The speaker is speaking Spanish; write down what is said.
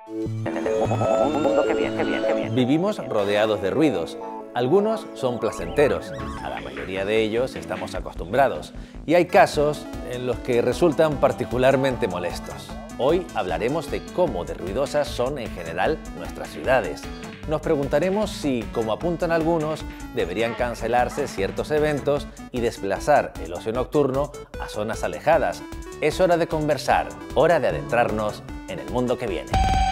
Vivimos rodeados de ruidos. Algunos son placenteros, a la mayoría de ellos estamos acostumbrados, y hay casos en los que resultan particularmente molestos. Hoy hablaremos de cómo de ruidosas son en general nuestras ciudades. Nos preguntaremos si, como apuntan algunos, deberían cancelarse ciertos eventos y desplazar el ocio nocturno a zonas alejadas. Es hora de conversar, hora de adentrarnos en el mundo que viene.